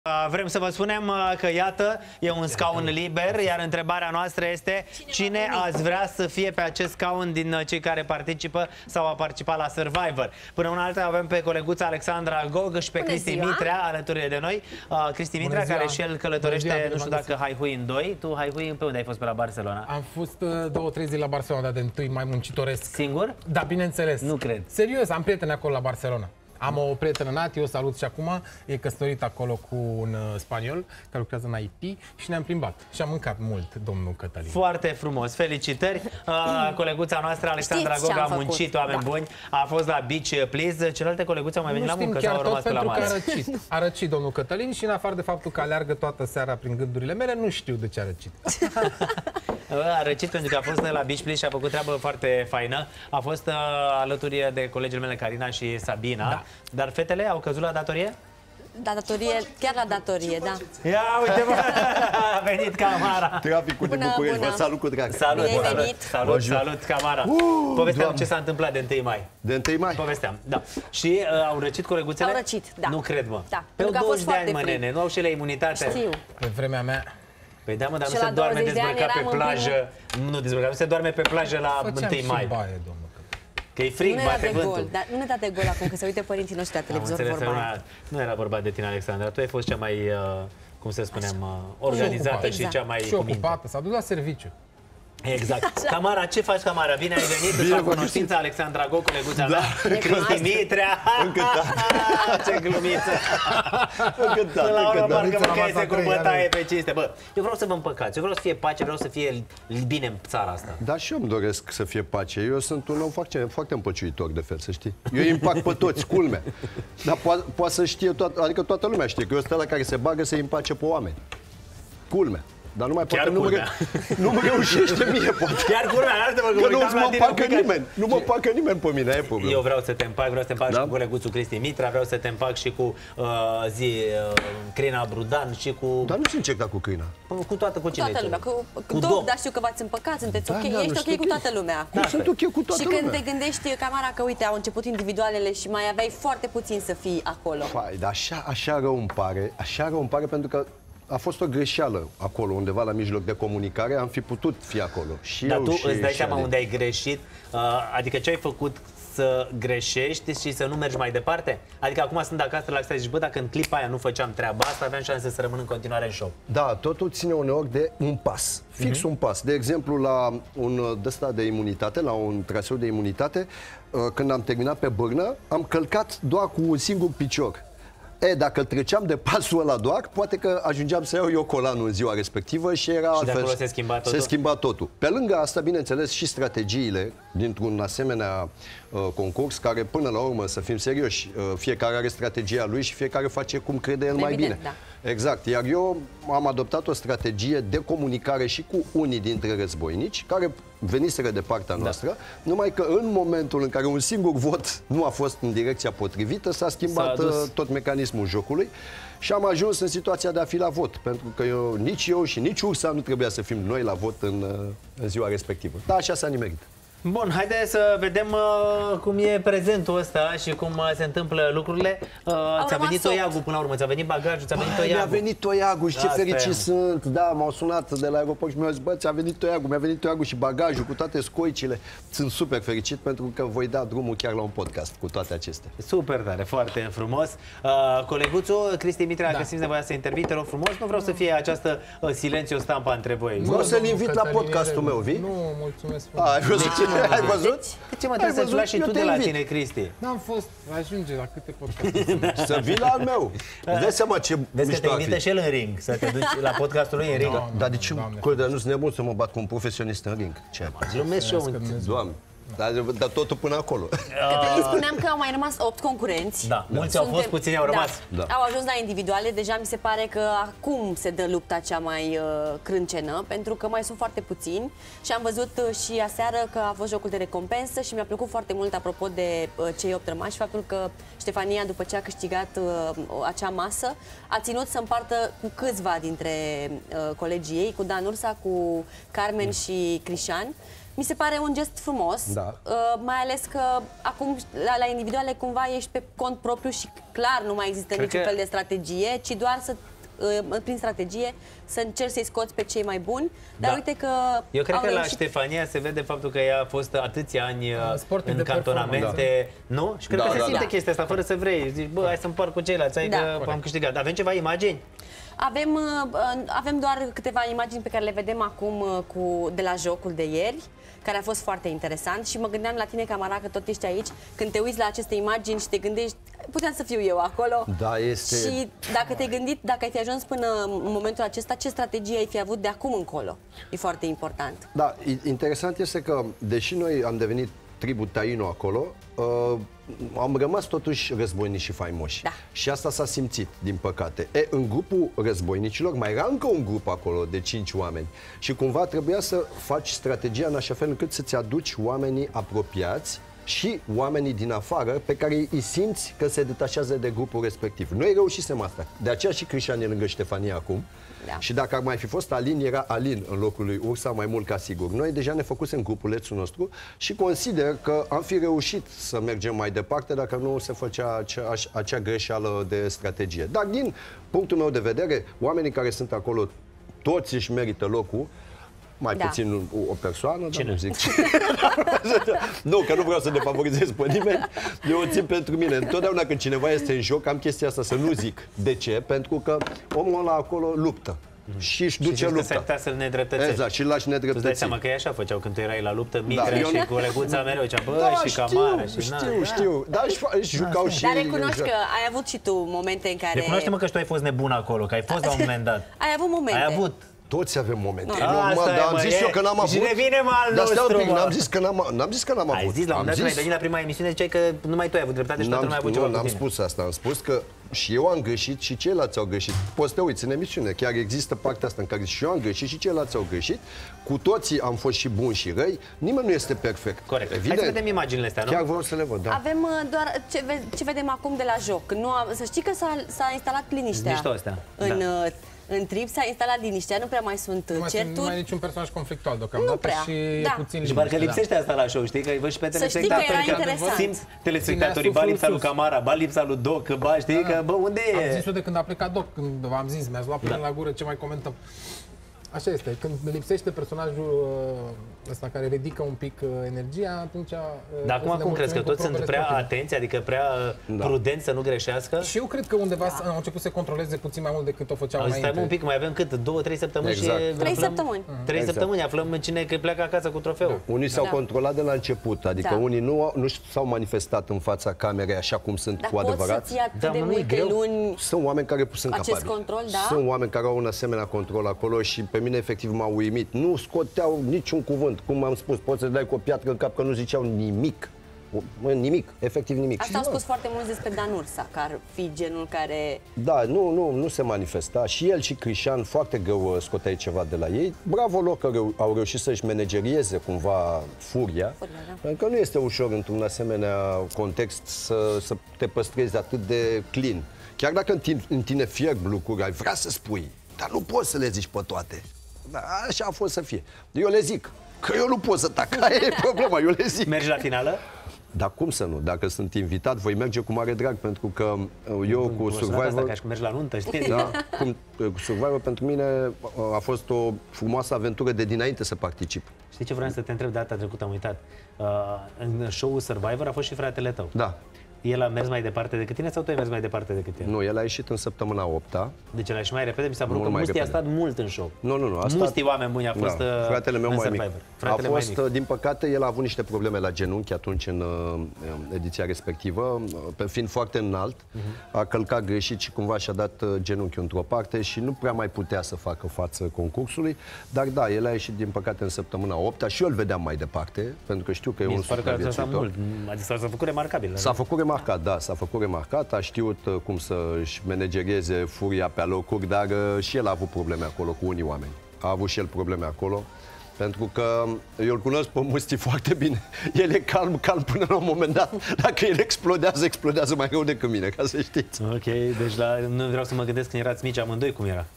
Vrem să vă spunem că, iată, e un scaun liber, iar întrebarea noastră este cine ați vrea să fie pe acest scaun din cei care participă sau a participat la Survivor. Până una alta avem pe coleguța Alexandra Gog și pe Cristi Mitrea alături de noi. Cristi Mitrea, care și el călătorește, nu știu dacă Haihui în 2. Tu, Haihui, pe unde ai fost pe la Barcelona? Am fost 2-3 zile la Barcelona, dar de întâi mai muncitoresc. Singur? Da, bineînțeles. Nu cred. Serios, am prieteni acolo la Barcelona. Am o prietenă, Nati, o salut și acum, e căsătorit acolo cu un spaniol care lucrează în IT și ne-am plimbat. Și am mâncat mult, domnul Cătălin. Foarte frumos, felicitări! Coleguța noastră, Alexandra Gog, a muncit, oameni buni, a fost la Beach Please. Celelalte coleguțe au mai venit la muncă sau au rămas pe la masă? A răcit domnul Cătălin și în afară de faptul că aleargă toată seara prin gândurile mele, nu știu de ce a răcit. A răcit pentru că a fost la Beach Please și a făcut treabă foarte faină. A fost alături de colegele mele Carina și Sabina. Da. Dar fetele au căzut la datorie? La datorie, chiar la datorie, da. Ia uite, bă, a venit Camara. Traficul din București, vă salut cu drag. Salut, salut, Camara. Povesteam ce s-a întâmplat de 1 mai. De 1 mai? Povesteam, da. Și au răcit coleguțele? Au răcit, da. Nu cred, mă. Da. Pe 20 de ani, mă, nene, nu au și ele imunitate. Știu. Pe vremea mea... Păi da, mă, dar nu se doarme dezbrăcat pe plajă. Nu dezbrăcat, nu se doarme pe plajă la 1 mai. Baie, domnul. Că e frig, bate vântul. Dar nu ne da de gol acum, că se uite părinții noștri la televizor vorba. Nu era vorba de tine, Alexandra. Tu ai fost cea mai, cum să spunem, organizată și cea mai și ocupată. S-a dus la serviciu. Exact. Camara, ce faci, Camara? Bine ai venit, îți fac cunoștința, Alexandra Gog, coleguța mea, Cristi Mitrea. Ce glumiță. Până la urmă, parcă mâncăiese cu bătaie pe cinste. Bă, eu vreau să vă împăcați, eu vreau să fie pace, vreau să fie bine în țara asta. Da, și eu îmi doresc să fie pace. Eu sunt un om foarte împăciuitor, de fel, să știi. Eu îi împac pe toți, culme. Dar poate să știe, adică toată lumea știe că eu sunt ăla care se bagă să îi împace pe oameni. Culme. Dar nu mai poate, nu mă reușește mie, poate. Chiar culmea, că nu mă pacă nimeni. Nu mă pacă nimeni pe mine, e problema. Eu vreau să te împac, și cu coleguțul Cristi Mitrea, vreau să te împac și cu Crina Brudan și cu... Dar nu se încerca cu Crina. Cu toată lumea. Cu Dog, dar știu că v-ați împăcat, sunteți ok, ești ok cu toată lumea. Cum sunt ok cu toată lumea? Și când te gândești, Camara, că uite, au început individualele și mai aveai foarte puțin să fii acolo. Fai, dar așa rău îmi pare, pentru că a fost o greșeală acolo, undeva la mijloc de comunicare, am fi putut fi acolo. Și dar eu, tu și îți dai seama unde ai greșit? Adică ce ai făcut să greșești și să nu mergi mai departe? Adică acum sunt acasă la și zici, bă, dacă în clipa aia nu făceam treaba asta, aveam șanse să rămân în continuare în show. Da, totul ține uneori de un pas, fix un pas. De exemplu, la un ăsta de imunitate, la un traseu de imunitate, când am terminat pe bârnă, am călcat doar cu un singur picior. Dacă treceam de pasul ăla doar, poate că ajungeam să iau eu colanul în ziua respectivă și era altfel. Și de acolo se schimba totul? Se schimba totul. Pe lângă asta, bineînțeles, și strategiile dintr-un asemenea concurs, care până la urmă, să fim serioși, fiecare are strategia lui și fiecare face cum crede el mai bine. Da. Exact. Iar eu am adoptat o strategie de comunicare și cu unii dintre războinici, care veniseră de partea noastră, numai că în momentul în care un singur vot nu a fost în direcția potrivită, s-a schimbat tot mecanismul jocului și am ajuns în situația de a fi la vot, pentru că nici eu și nici Ursa nu trebuia să fim noi la vot în ziua respectivă. Da, așa s-a nimerit. Bun, haide să vedem cum e prezentul ăsta și cum se întâmplă lucrurile. Ți-a venit toiagul până la urmă, ți-a venit bagajul, ți-a venit toiagul. Mi-a venit toiagul și ce fericit sunt. Da, m-au sunat de la aeroport și mi-au zis, bă, ți-a venit toiagul, mi-a venit toiagul și bagajul cu toate scoicile. Sunt super fericit pentru că voi da drumul chiar la un podcast cu toate acestea. Super tare, foarte frumos. Coleguțul Cristi Mitrea, dacă simți nevoia să intervii, te rog frumos, nu vreau să fie această silențiu stampa între voi. Vreau să-l invit la podcastul meu, vii? Nu, mulțumesc. Ai văzut? Ce mă trebuie să-ți lași și tu de la tine, Cristi? N-am fost, ajunge la câte podcasturi. Să vii la al meu. Îți dai seama ce vezi că te invită și el în ring, să te duci la podcastul lui în ring. Dar de ce? Nu sunt nebun să mă bat cu un profesionist în ring. Ce? Glumesc și eu. Doamne. Dar totul până acolo. Îi spuneam că au mai rămas 8 concurenți. Da, mulți au fost, puțini au rămas. Da. Au ajuns la individuale. Deja mi se pare că acum se dă lupta cea mai crâncenă, pentru că mai sunt foarte puțini. Și am văzut și aseară că a fost jocul de recompensă și mi-a plăcut foarte mult, apropo de cei 8 rămași, faptul că Ștefania, după ce a câștigat acea masă, a ținut să împartă cu câțiva dintre colegii ei, cu Dan Ursa, cu Carmen și Crișan. Mi se pare un gest frumos, da. Mai ales că acum la individuale cumva ești pe cont propriu și clar nu mai există niciun fel de strategie, ci doar să prin strategie, să încerci să-i scoți pe cei mai buni, dar uite că eu cred au că la reușit. Ștefania se vede faptul că ea a fost atâția ani în cantonamente, nu? Și cred că se simte chestia asta, fără să vrei. Zici, bă, hai să împart cu ceilalți, hai că am câștigat. Avem ceva imagini? Avem doar câteva imagini pe care le vedem acum de la jocul de ieri, care a fost foarte interesant și mă gândeam la tine, Camara, că tot ești aici, când te uiți la aceste imagini și te gândești, puteam să fiu eu acolo. Da, este... Și dacă te-ai gândit, dacă ai fi ajuns până în momentul acesta, ce strategie ai fi avut de acum încolo? E foarte important. Da, interesant este că, deși noi am devenit tribul Taino acolo, am rămas totuși războinici și faimoși. Da. Și asta s-a simțit, din păcate. În grupul războinicilor mai era încă un grup acolo de 5 oameni. Și cumva trebuia să faci strategia în așa fel încât să-ți aduci oamenii apropiați și oamenii din afară pe care îi simți că se detașează de grupul respectiv. Noi reușisem asta. De aceea și Cristian e lângă Ștefania acum. Da. Și dacă ar mai fi fost Alin, era Alin în locul lui Ursa, mai mult ca sigur. Noi deja ne făcusem grupulețul nostru și consider că am fi reușit să mergem mai departe dacă nu se făcea acea greșeală de strategie. Dar din punctul meu de vedere, oamenii care sunt acolo, toți își merită locul. Mai puțin o persoană, dar nu zic. Nu, că nu vreau să defavorizez pe nimeni. Eu o țin pentru mine. Întotdeauna când cineva este în joc, am chestia asta să nu zic. De ce? Pentru că omul ăla acolo luptă. Și își duce lupta. Să-l nedreptățești. Exact, și îl lași nedreptățit. Tu dai seama că ei așa făceau când tu erai la luptă, Mitra și coleguța mereu zicea, bă, și Camara. Știu. Dar își jucau și... Dar recunoști că ai avut și tu momente în care... Recunoaște-mă că și tu ai fost nebun acolo, că ai fost la un moment dat. Ai avut momente. Ai avut. Toți avem momente. Dar am zis eu că n-am avut. Și revine al nostru. Dar stai un pic, n-am zis că n-am avut. Ai zis la un moment dat, venit la prima emisiune, ziceai că numai tu ai avut dreptate și toată lumea a avut ceva cu tine. N-am spus asta, am spus că și eu am greșit și ceilalți au greșit. Poți să te uiți în emisiune, chiar există partea asta în care și eu am greșit și ceilalți au greșit. Cu toții am fost și buni și răi, nimeni nu este perfect. Corect. Evident. Hai să vedem imaginile astea, nu? Chiar vreau să le văd, da. Avem doar ce vedem acum de la joc. Să știi că s-a instalat liniștea. În trip s-a instalat liniștea, nu prea mai sunt certuri. Nu mai e niciun personaj conflictual deocamdată. Nu prea, și e puțin și parcă lipsește asta la show, știi? Că îi văd și pe telespectatori, că simți telespectatorii, ba lipsa lui Camara, ba lipsa lui Doc, ba știi că, bă, unde e? Am zis-o de când a plecat Doc, când v-am zis, mi-ați luat până la gură, ce mai comentăm. Așa este, când lipsește personajul ăsta care ridică un pic energia, atunci... Dar acum cum crezi? Că toți sunt prea atenți, adică prea prudenți să nu greșească? Și eu cred că undeva au început să controleze puțin mai mult decât o făceau înainte. Stai un pic, mai avem cât? 2-3 săptămâni și... 3 săptămâni. 3 săptămâni, aflăm cine pleacă acasă cu trofeul. Unii s-au controlat de la început, adică unii nu s-au manifestat în fața camerei așa cum sunt cu adevărat. Dar poți să ții atât de multe luni sunt oameni care sunt capabili. control, da? Sunt oameni care au un asemenea control acolo și pe mine efectiv m-au uimit. Nu scoteau niciun cuvânt, cum am spus, poți să-ți dai cu o piatră în cap că nu ziceau nimic. Nimic, efectiv nimic. Asta au spus foarte mulți despre Dan Ursa, că ar fi genul care... Da, nu se manifesta. Și el și Cristian foarte greu scoteai ceva de la ei. Bravo lor că au reușit să-și managerieze cumva furia. Pentru că nu este ușor într-un asemenea context să te păstrezi atât de clean. Chiar dacă în tine fierb lucruri, ai vrea să spui, dar nu poți să le zici pe toate. Da, așa a fost să fie. Eu le zic că eu nu pot să tac, aia e problema, eu le zic. Mergi la finală? Dar cum să nu? Dacă sunt invitat, voi merge cu mare drag, pentru că eu cu Survivor... Asta, ca și cum mergi la nuntă, știi? Da, cu Survivor pentru mine a fost o frumoasă aventură de dinainte să particip. Știi ce vreau să te întreb data trecută, am uitat? În show-ul Survivor a fost și fratele tău. Da. El a mers mai departe decât tine sau tu ai mers mai departe decât el? Nu, el a ieșit în săptămâna 8-a. Deci el a ieșit mai repede, mi s-a părut că Musti a stat mult în show. Nu. Musti, oameni buni, a fost fratele meu mai mic. Fratele a fost, din păcate, el a avut niște probleme la genunchi atunci în ediția respectivă, fiind foarte înalt, a călcat greșit și cumva și-a dat genunchiul într-o parte și nu prea mai putea să facă față concursului, dar da, el a ieșit din păcate în săptămâna 8-a și eu îl vedeam mai departe, pentru că știu că e un supraviețuitor. S-a făcut remarcabil. S-a făcut remarcat, da, s-a făcut remarcat, a știut cum să-și managerieze furia pe alocuri, dar și el a avut probleme acolo cu unii oameni. A avut și el probleme acolo, pentru că eu îl cunosc pe Musti foarte bine. El e calm până la un moment dat. Dacă el explodează mai rău decât mine, ca să știți. Ok, deci nu vreau să mă gândesc când erați mici amândoi, cum era?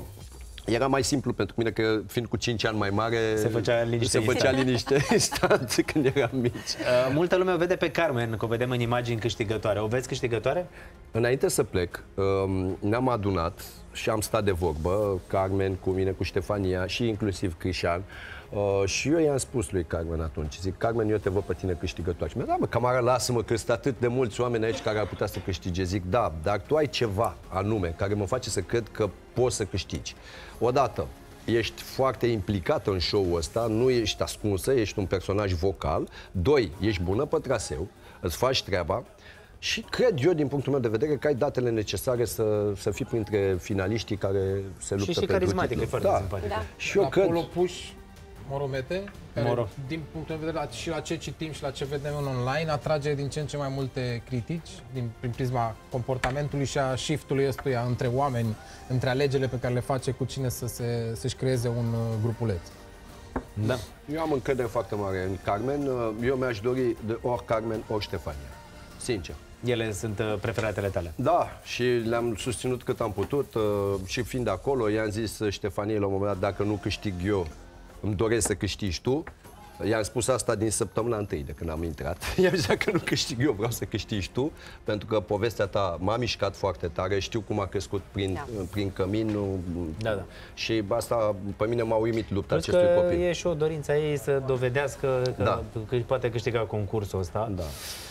Era mai simplu pentru mine, că fiind cu 5 ani mai mare, se făcea liniște instant când eram mici. Multă lume o vede pe Carmen, că o vedem în imagini câștigătoare. O vezi câștigătoare? Înainte să plec, ne-am adunat și am stat de vorbă, Carmen cu mine, cu Ștefania și inclusiv Crișan. Și eu i-am spus lui Carmen atunci, zic, Carmen, eu te văd pe tine câștigător. Și mi-a da, mă, camara, lasă-mă, că sunt atât de mulți oameni aici care ar putea să câștige. Zic, da, dar tu ai ceva anume care mă face să cred că poți să câștigi. Odată, ești foarte implicată în show-ul ăsta, nu ești ascunsă, ești un personaj vocal. Doi, ești bună pe traseu, îți faci treaba. Și cred eu, din punctul meu de vedere, că ai datele necesare să fii printre finaliștii care se luptă pentru carismatic, e foarte simpatic. Da. Și eu cred... Moromete, care, din punctul de vedere și la ce citim și la ce vedem în online, atrage din ce în ce mai multe critici prin prisma comportamentului și a shift-ului ăstuia între oameni, între alegerile pe care le face cu cine să-și creeze un grupuleț. Da. Eu am încredere foarte mare în Carmen. Eu mi-aș dori de ori Carmen, ori Ștefania. Sincer. Ele sunt preferatele tale. Da, și le-am susținut cât am putut și fiind acolo, i-am zis Ștefaniei la un moment dat, dacă nu câștig eu, îmi doresc să câștigi tu. I-am spus asta din săptămâna întâi de când am intrat. I-am zis că nu câștig eu, vreau să câștigi tu, pentru că povestea ta m-a mișcat foarte tare, știu cum a crescut prin cămin. Da. Și asta pe mine m-a uimit lupta Plus acestui că copil. e și o dorință a ei să dovedească că poate câștiga concursul ăsta. Da.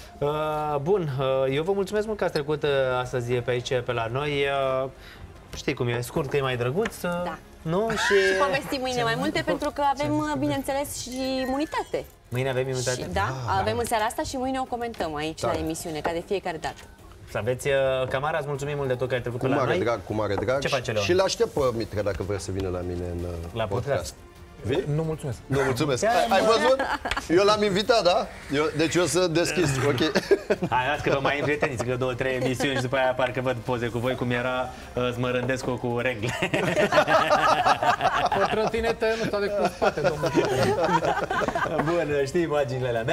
Bun, eu vă mulțumesc mult că ați trecut astăzi pe aici, pe la noi. Știi cum e, scurt că e mai drăguț. Da. Nu? Și povestim mâine mai multe, pentru că avem, bineînțeles, și imunitate. Mâine avem imunitate? Și, da, avem în seara asta și mâine o comentăm aici la emisiune, ca de fiecare dată. Să aveți, Camara, îți mulțumim mult de tot că ai trecut Cu pe la mare noi. drag, cu mare drag. Ce face, Leon? Și l-aștept pe Mitre dacă vrea să vină la mine în La podcast. Vii? Nu, mulțumesc. Nu, mulțumesc. Ai văzut? Eu l-am invitat, da? Deci eu sunt deschis, ok? Hai, las că vă mai împrieteniți, că 2-3 emisiuni și după aia parcă văd poze cu voi, cum era Smărândescu cu regle. Pe trotinetă nu stau decât în spate, domnule. Bun, știi imaginile alea.